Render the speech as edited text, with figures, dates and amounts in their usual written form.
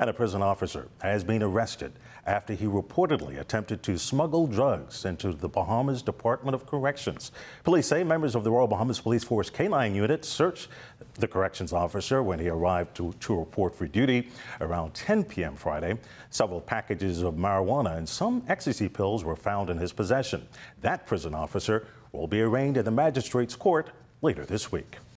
And a prison officer has been arrested after he reportedly attempted to smuggle drugs into the Bahamas Department of Corrections. Police say members of the Royal Bahamas Police Force K-9 unit searched the corrections officer when he arrived to report for duty around 10 p.m. Friday. Several packages of marijuana and some ecstasy pills were found in his possession. That prison officer will be arraigned in the magistrate's court later this week.